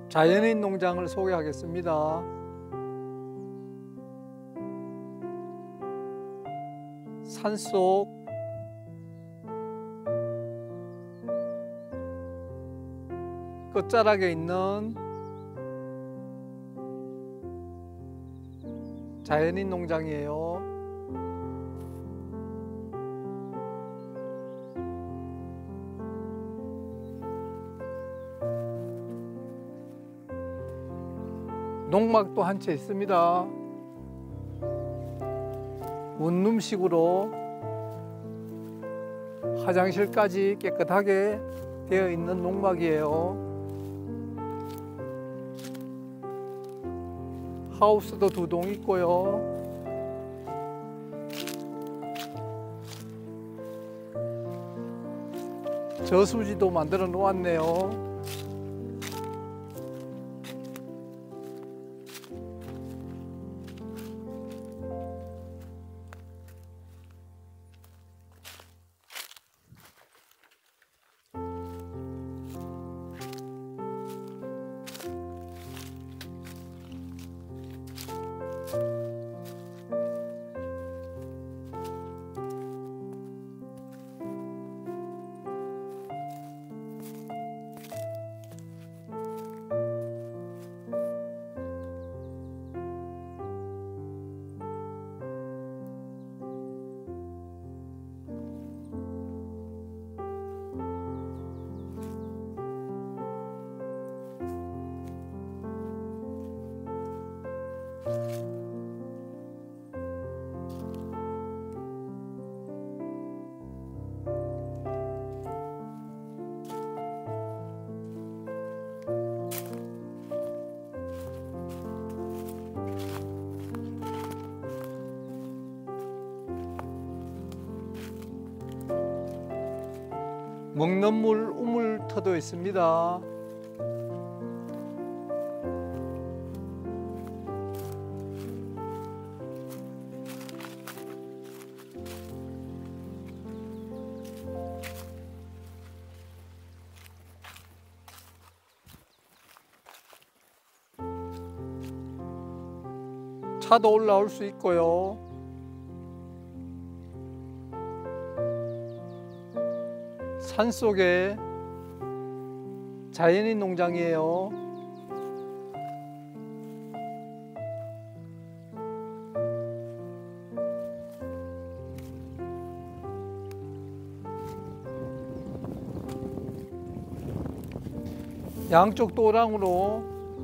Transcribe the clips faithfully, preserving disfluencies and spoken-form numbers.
자연인 농장을 소개하겠습니다. 산속 끝자락에 있는 자연인 농장이에요. 농막도 한 채 있습니다. 원룸식으로 화장실까지 깨끗하게 되어 있는 농막이에요. 하우스도 두 동 있고요. 저수지도 만들어 놓았네요. 먹는 물 우물터도 있습니다. 차도 올라올 수 있고요. 산속에 자연인 농장이에요. 양쪽 도랑으로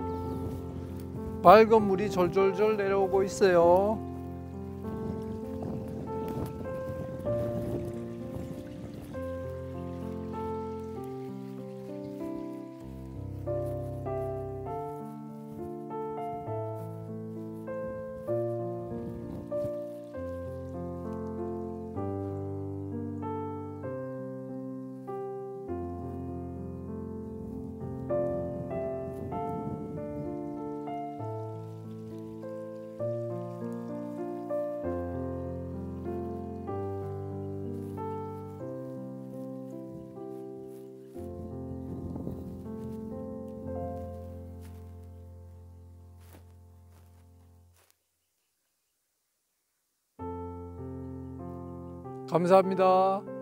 맑은 물이 졸졸졸 내려오고 있어요. 감사합니다.